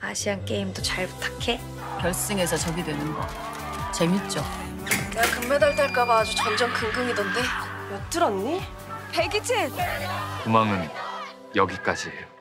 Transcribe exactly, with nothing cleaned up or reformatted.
아시안 게임도 잘 부탁해. 결승에서 적이 되는 거 재밌죠? 내가 금메달 딸까봐 아주 전전긍긍이던데 몇 들었니? 백이칠! 도망은 여기까지예요.